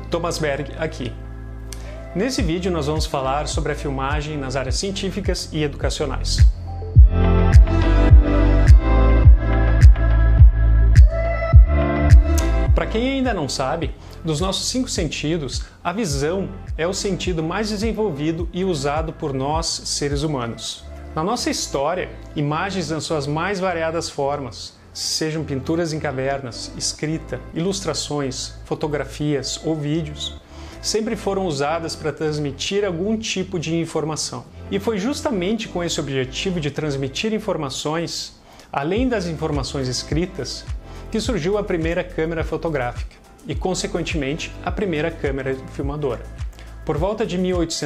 Thomas Berg aqui. Nesse vídeo nós vamos falar sobre a filmagem nas áreas científicas e educacionais. Para quem ainda não sabe, dos nossos 5 sentidos, a visão é o sentido mais desenvolvido e usado por nós, seres humanos. Na nossa história, imagens nas suas mais variadas formas, sejam pinturas em cavernas, escrita, ilustrações, fotografias ou vídeos, sempre foram usadas para transmitir algum tipo de informação. E foi justamente com esse objetivo de transmitir informações, além das informações escritas, que surgiu a primeira câmera fotográfica e, consequentemente, a primeira câmera filmadora. Por volta de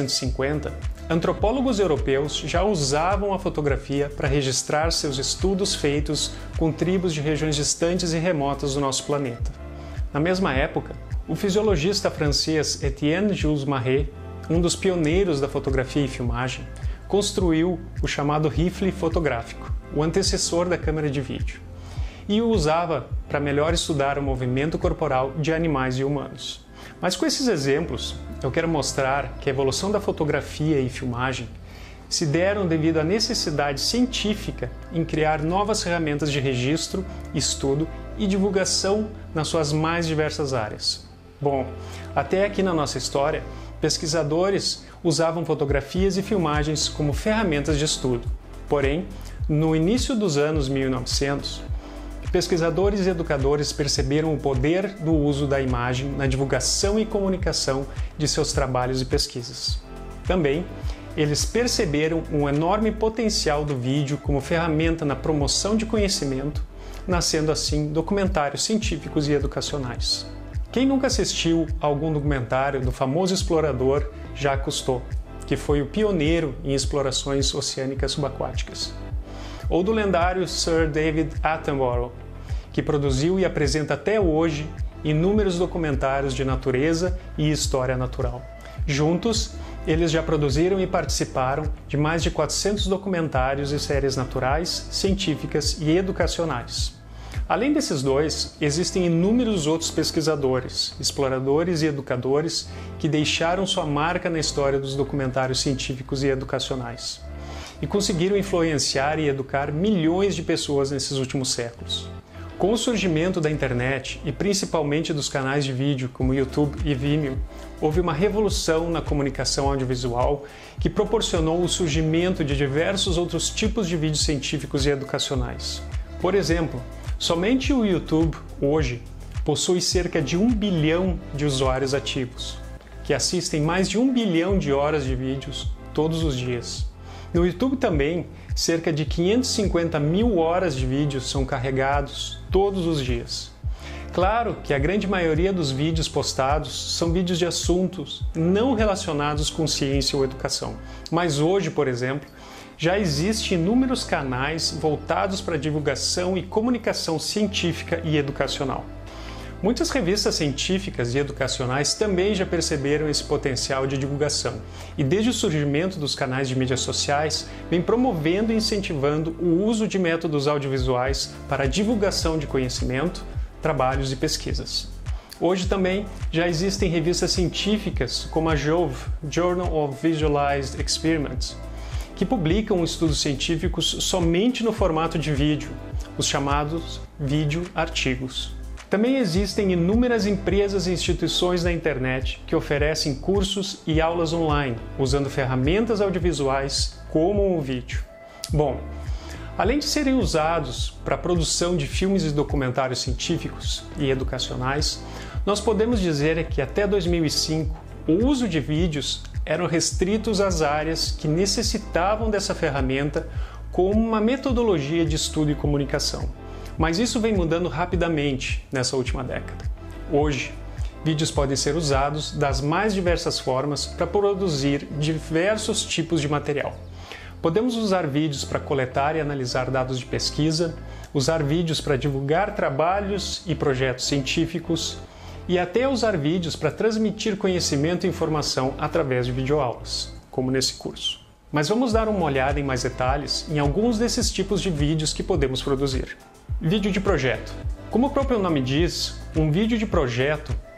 1850, antropólogos europeus já usavam a fotografia para registrar seus estudos feitos com tribos de regiões distantes e remotas do nosso planeta. Na mesma época, o fisiologista francês Étienne Jules Marey, um dos pioneiros da fotografia e filmagem, construiu o chamado rifle fotográfico, o antecessor da câmera de vídeo, e o usava para melhor estudar o movimento corporal de animais e humanos. Mas com esses exemplos, eu quero mostrar que a evolução da fotografia e filmagem se deram devido à necessidade científica em criar novas ferramentas de registro, estudo e divulgação nas suas mais diversas áreas. Bom, até aqui na nossa história, pesquisadores usavam fotografias e filmagens como ferramentas de estudo. Porém, no início dos anos 1900, pesquisadores e educadores perceberam o poder do uso da imagem na divulgação e comunicação de seus trabalhos e pesquisas. Também, eles perceberam um enorme potencial do vídeo como ferramenta na promoção de conhecimento, nascendo assim documentários científicos e educacionais. Quem nunca assistiu a algum documentário do famoso explorador Jacques Cousteau, que foi o pioneiro em explorações oceânicas subaquáticas? Ou do lendário Sir David Attenborough, que produziu e apresenta até hoje inúmeros documentários de natureza e história natural. Juntos, eles já produziram e participaram de mais de 400 documentários e séries naturais, científicas e educacionais. Além desses dois, existem inúmeros outros pesquisadores, exploradores e educadores que deixaram sua marca na história dos documentários científicos e educacionais e conseguiram influenciar e educar milhões de pessoas nesses últimos séculos. Com o surgimento da internet e principalmente dos canais de vídeo como YouTube e Vimeo, houve uma revolução na comunicação audiovisual que proporcionou o surgimento de diversos outros tipos de vídeos científicos e educacionais. Por exemplo, somente o YouTube, hoje, possui cerca de 1 bilhão de usuários ativos, que assistem mais de 1 bilhão de horas de vídeos todos os dias. No YouTube também, cerca de 550 mil horas de vídeos são carregados todos os dias. Claro que a grande maioria dos vídeos postados são vídeos de assuntos não relacionados com ciência ou educação. Mas hoje, por exemplo, já existem inúmeros canais voltados para divulgação e comunicação científica e educacional. Muitas revistas científicas e educacionais também já perceberam esse potencial de divulgação e, desde o surgimento dos canais de mídias sociais, vem promovendo e incentivando o uso de métodos audiovisuais para a divulgação de conhecimento, trabalhos e pesquisas. Hoje também já existem revistas científicas como a JOVE, Journal of Visualized Experiments, que publicam estudos científicos somente no formato de vídeo, os chamados vídeo-artigos. Também existem inúmeras empresas e instituições na internet que oferecem cursos e aulas online, usando ferramentas audiovisuais como o vídeo. Bom, além de serem usados para a produção de filmes e documentários científicos e educacionais, nós podemos dizer que até 2005 o uso de vídeos eram restritos às áreas que necessitavam dessa ferramenta como uma metodologia de estudo e comunicação. Mas isso vem mudando rapidamente nessa última década. Hoje, vídeos podem ser usados das mais diversas formas para produzir diversos tipos de material. Podemos usar vídeos para coletar e analisar dados de pesquisa, usar vídeos para divulgar trabalhos e projetos científicos e até usar vídeos para transmitir conhecimento e informação através de videoaulas, como nesse curso. Mas vamos dar uma olhada em mais detalhes em alguns desses tipos de vídeos que podemos produzir. Vídeo de projeto. Como o próprio nome diz, um vídeo de projeto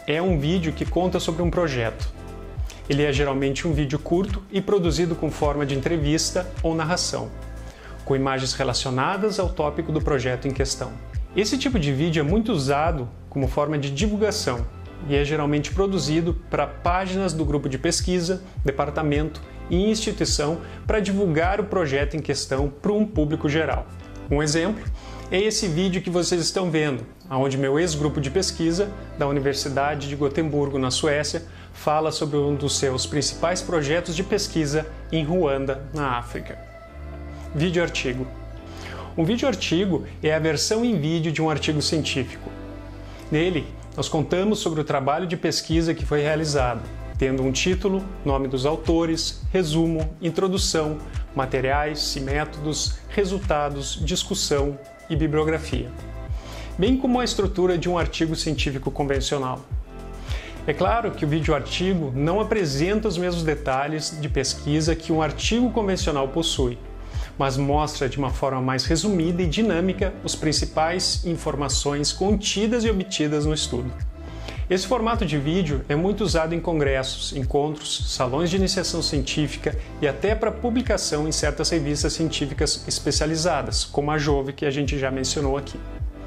é um vídeo que conta sobre um projeto. Ele é geralmente um vídeo curto e produzido com forma de entrevista ou narração, com imagens relacionadas ao tópico do projeto em questão. Esse tipo de vídeo é muito usado como forma de divulgação e é geralmente produzido para páginas do grupo de pesquisa, departamento e instituição para divulgar o projeto em questão para um público geral. Um exemplo é esse vídeo que vocês estão vendo, onde meu ex-grupo de pesquisa da Universidade de Gotemburgo, na Suécia, fala sobre um dos seus principais projetos de pesquisa em Ruanda, na África. Vídeo-artigo. Um vídeo-artigo é a versão em vídeo de um artigo científico. Nele, nós contamos sobre o trabalho de pesquisa que foi realizado, tendo um título, nome dos autores, resumo, introdução, materiais e métodos, resultados, discussão e bibliografia, bem como a estrutura de um artigo científico convencional. É claro que o vídeo-artigo não apresenta os mesmos detalhes de pesquisa que um artigo convencional possui, mas mostra de uma forma mais resumida e dinâmica as principais informações contidas e obtidas no estudo. Esse formato de vídeo é muito usado em congressos, encontros, salões de iniciação científica e até para publicação em certas revistas científicas especializadas, como a Jove, que a gente já mencionou aqui.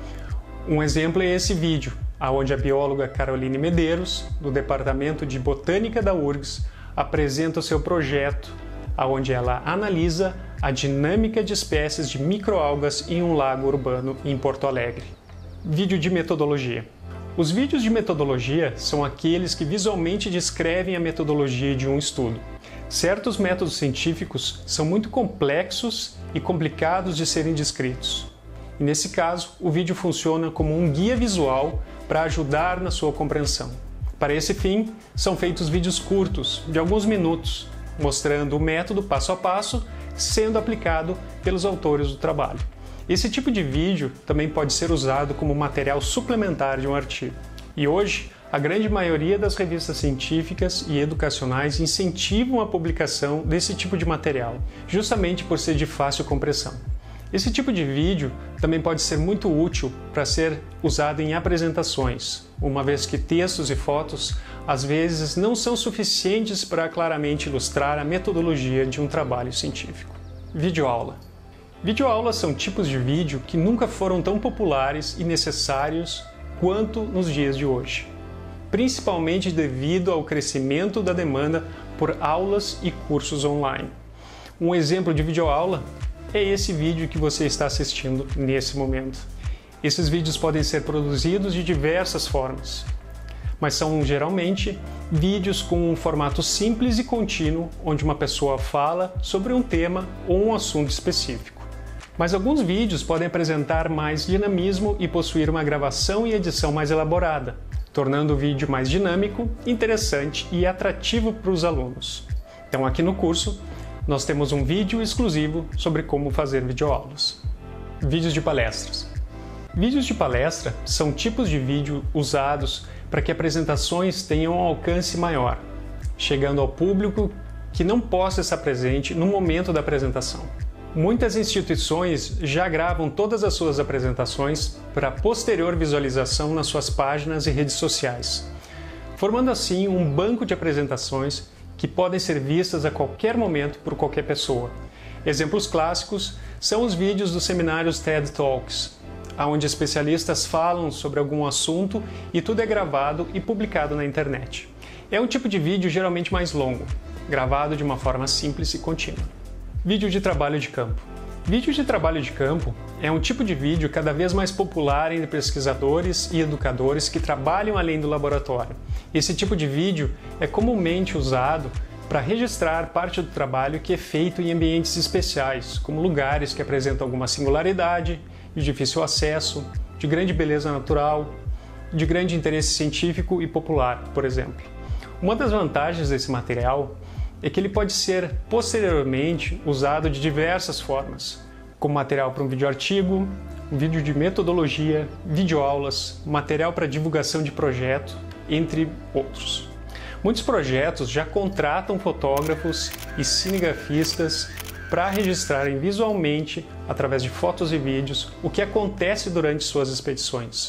Um exemplo é esse vídeo, onde a bióloga Caroline Medeiros, do Departamento de Botânica da URGS, apresenta o seu projeto, onde ela analisa a dinâmica de espécies de microalgas em um lago urbano em Porto Alegre. Vídeo de metodologia. Os vídeos de metodologia são aqueles que visualmente descrevem a metodologia de um estudo. Certos métodos científicos são muito complexos e complicados de serem descritos. E nesse caso, o vídeo funciona como um guia visual para ajudar na sua compreensão. Para esse fim, são feitos vídeos curtos, de alguns minutos, mostrando o método passo a passo sendo aplicado pelos autores do trabalho. Esse tipo de vídeo também pode ser usado como material suplementar de um artigo. E hoje, a grande maioria das revistas científicas e educacionais incentivam a publicação desse tipo de material, justamente por ser de fácil compreensão. Esse tipo de vídeo também pode ser muito útil para ser usado em apresentações, uma vez que textos e fotos às vezes não são suficientes para claramente ilustrar a metodologia de um trabalho científico. Videoaula. Videoaulas são tipos de vídeo que nunca foram tão populares e necessários quanto nos dias de hoje, principalmente devido ao crescimento da demanda por aulas e cursos online. Um exemplo de videoaula é esse vídeo que você está assistindo nesse momento. Esses vídeos podem ser produzidos de diversas formas, mas são geralmente vídeos com um formato simples e contínuo, onde uma pessoa fala sobre um tema ou um assunto específico. Mas alguns vídeos podem apresentar mais dinamismo e possuir uma gravação e edição mais elaborada, tornando o vídeo mais dinâmico, interessante e atrativo para os alunos. Então aqui no curso, nós temos um vídeo exclusivo sobre como fazer videoaulas. Vídeos de palestras. Vídeos de palestra são tipos de vídeo usados para que apresentações tenham um alcance maior, chegando ao público que não possa estar presente no momento da apresentação. Muitas instituições já gravam todas as suas apresentações para posterior visualização nas suas páginas e redes sociais, formando assim um banco de apresentações que podem ser vistas a qualquer momento por qualquer pessoa. Exemplos clássicos são os vídeos dos seminários TED Talks, onde especialistas falam sobre algum assunto e tudo é gravado e publicado na internet. É um tipo de vídeo geralmente mais longo, gravado de uma forma simples e contínua. Vídeo de trabalho de campo. Vídeo de trabalho de campo é um tipo de vídeo cada vez mais popular entre pesquisadores e educadores que trabalham além do laboratório. Esse tipo de vídeo é comumente usado para registrar parte do trabalho que é feito em ambientes especiais, como lugares que apresentam alguma singularidade, de difícil acesso, de grande beleza natural, de grande interesse científico e popular, por exemplo. Uma das vantagens desse material é que ele pode ser posteriormente usado de diversas formas, como material para um videoartigo, um vídeo de metodologia, videoaulas, material para divulgação de projeto, entre outros. Muitos projetos já contratam fotógrafos e cinegrafistas para registrarem visualmente, através de fotos e vídeos, o que acontece durante suas expedições.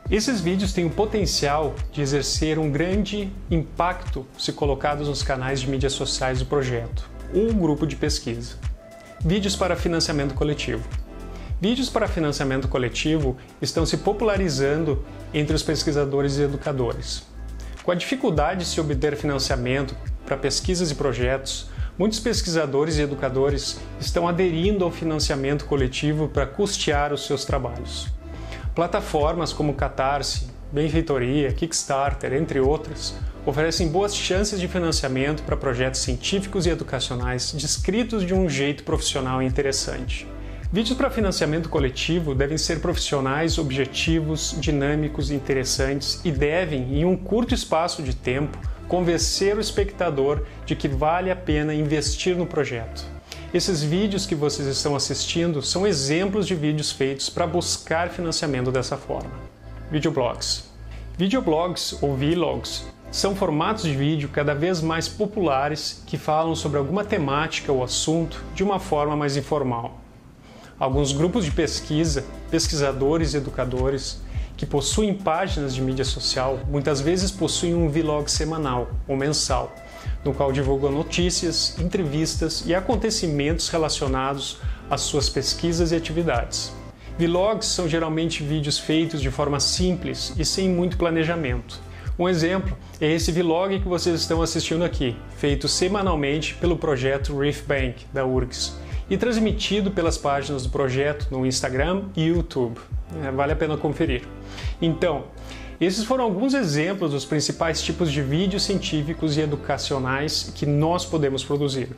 Esses vídeos têm o potencial de exercer um grande impacto se colocados nos canais de mídias sociais do projeto ou grupo de pesquisa. Vídeos para financiamento coletivo. Vídeos para financiamento coletivo estão se popularizando entre os pesquisadores e educadores. Com a dificuldade de se obter financiamento para pesquisas e projetos, muitos pesquisadores e educadores estão aderindo ao financiamento coletivo para custear os seus trabalhos. Plataformas como Catarse, Benfeitoria, Kickstarter, entre outras, oferecem boas chances de financiamento para projetos científicos e educacionais descritos de um jeito profissional e interessante. Vídeos para financiamento coletivo devem ser profissionais, objetivos, dinâmicos e interessantes e devem, em um curto espaço de tempo, convencer o espectador de que vale a pena investir no projeto. Esses vídeos que vocês estão assistindo são exemplos de vídeos feitos para buscar financiamento dessa forma. Videoblogs. Videoblogs ou vlogs são formatos de vídeo cada vez mais populares que falam sobre alguma temática ou assunto de uma forma mais informal. Alguns grupos de pesquisa, pesquisadores e educadores que possuem páginas de mídia social muitas vezes possuem um vlog semanal ou mensal, no qual divulgam notícias, entrevistas e acontecimentos relacionados às suas pesquisas e atividades. Vlogs são geralmente vídeos feitos de forma simples e sem muito planejamento. Um exemplo é esse vlog que vocês estão assistindo aqui, feito semanalmente pelo projeto ReefBank, da URGS, e transmitido pelas páginas do projeto no Instagram e YouTube. Vale a pena conferir. Então, esses foram alguns exemplos dos principais tipos de vídeos científicos e educacionais que nós podemos produzir.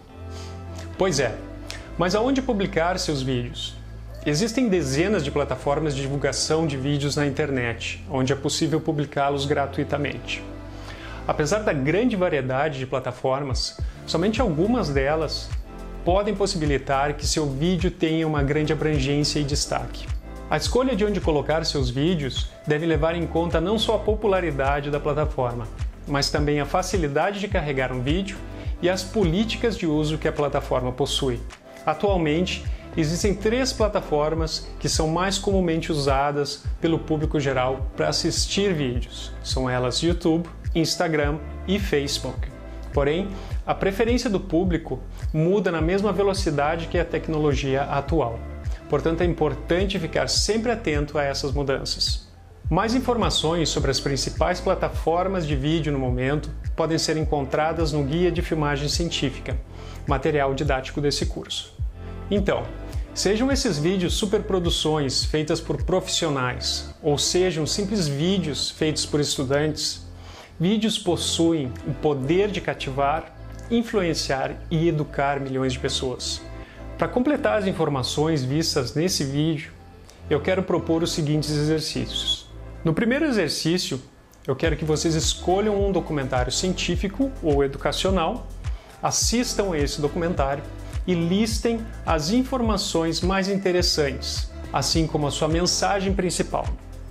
Pois é, mas aonde publicar seus vídeos? Existem dezenas de plataformas de divulgação de vídeos na internet, onde é possível publicá-los gratuitamente. Apesar da grande variedade de plataformas, somente algumas delas podem possibilitar que seu vídeo tenha uma grande abrangência e destaque. A escolha de onde colocar seus vídeos deve levar em conta não só a popularidade da plataforma, mas também a facilidade de carregar um vídeo e as políticas de uso que a plataforma possui. Atualmente, existem 3 plataformas que são mais comumente usadas pelo público geral para assistir vídeos. São elas YouTube, Instagram e Facebook. Porém, a preferência do público muda na mesma velocidade que a tecnologia atual. Portanto, é importante ficar sempre atento a essas mudanças. Mais informações sobre as principais plataformas de vídeo no momento podem ser encontradas no Guia de Filmagem Científica, material didático desse curso. Então, sejam esses vídeos superproduções feitas por profissionais, ou sejam simples vídeos feitos por estudantes, vídeos possuem o poder de cativar, influenciar e educar milhões de pessoas. Para completar as informações vistas nesse vídeo, eu quero propor os seguintes exercícios. No primeiro exercício, eu quero que vocês escolham um documentário científico ou educacional, assistam a esse documentário e listem as informações mais interessantes, assim como a sua mensagem principal.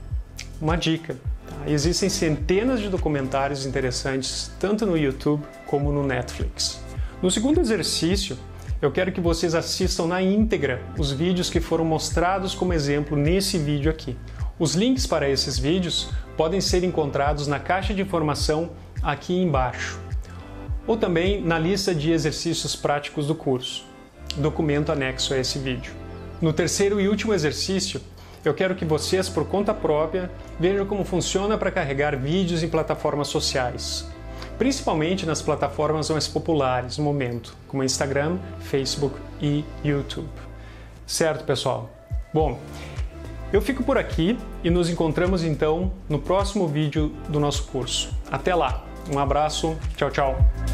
Uma dica: existem centenas de documentários interessantes tanto no YouTube como no Netflix. No segundo exercício, eu quero que vocês assistam na íntegra os vídeos que foram mostrados como exemplo nesse vídeo aqui. Os links para esses vídeos podem ser encontrados na caixa de informação aqui embaixo, ou também na lista de exercícios práticos do curso, documento anexo a esse vídeo. No terceiro e último exercício, eu quero que vocês, por conta própria, vejam como funciona para carregar vídeos em plataformas sociais, principalmente nas plataformas mais populares no momento, como Instagram, Facebook e YouTube. Certo, pessoal? Bom, eu fico por aqui e nos encontramos então no próximo vídeo do nosso curso. Até lá! Um abraço, tchau, tchau!